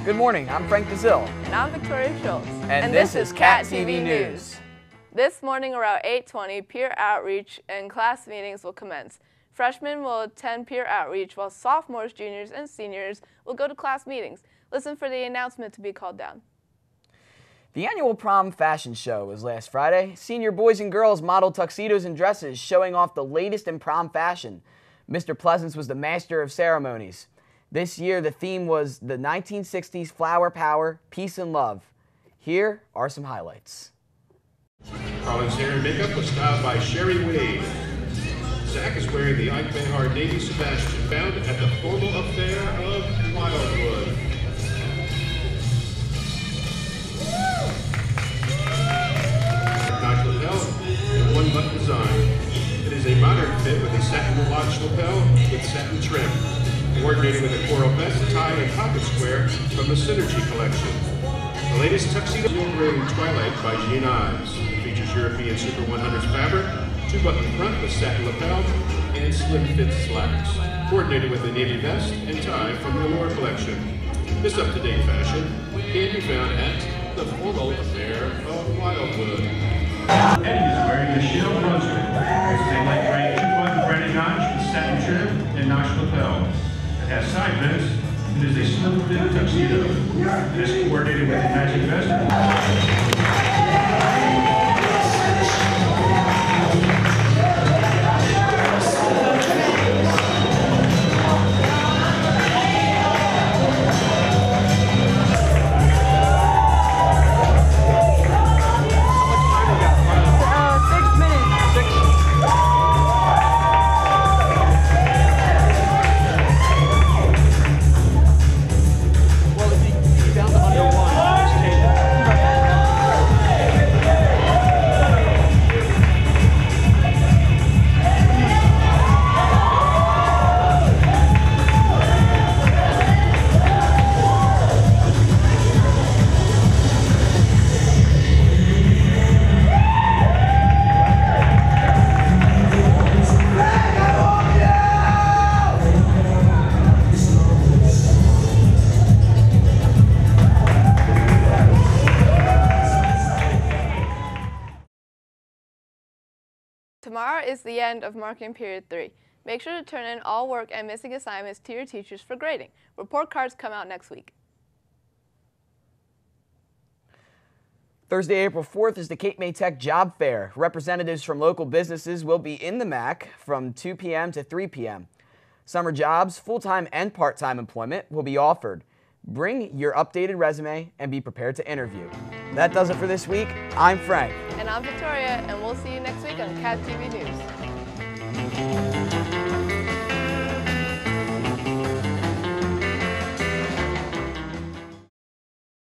Good morning, I'm Frank Viktoria. And I'm Victoria Schultz. And this is Cat TV News. This morning around 8:20, peer outreach and class meetings will commence. Freshmen will attend peer outreach while sophomores, juniors, and seniors will go to class meetings. Listen for the announcement to be called down. The annual Prom Fashion Show was last Friday. Senior boys and girls modeled tuxedos and dresses showing off the latest in prom fashion. Mr. Pleasance was the master of ceremonies. This year the theme was the 1960s flower power, peace and love. Here are some highlights. Carlin's hair and makeup was styled by Sherry Wade. Zach is wearing the Ike Behar Navy Sebastian found at the formal affair of Wildwood. Notch lapel and one-button design. It is a modern fit with a satin watch lapel with satin trim, coordinated with a coral vest, tie, and pocket square from the Synergy collection. The latest tuxedo gray Twilight by Jean Ives. It features European Super 100s fabric, two-button front with satin lapel, and slim-fit slacks, coordinated with a navy vest and tie from the Allure collection. This up-to-date fashion can be found at the formal affair of Wildwood. Eddie is wearing the Shield Brunswick. This is a light gray two-button threaded notch with satin trim and notch lapel. It has side vents. It is a slim-fit tuxedo. It is coordinated with a matching vest. Tomorrow is the end of marking period 3. Make sure to turn in all work and missing assignments to your teachers for grading. Report cards come out next week. Thursday, April 4th is the Cape May Tech Job Fair. Representatives from local businesses will be in the MAC from 2 p.m. to 3 p.m. Summer jobs, full-time and part-time employment will be offered. Bring your updated resume and be prepared to interview. That does it for this week. I'm Frank. And I'm Victoria, and we'll see you next week on Cat TV News.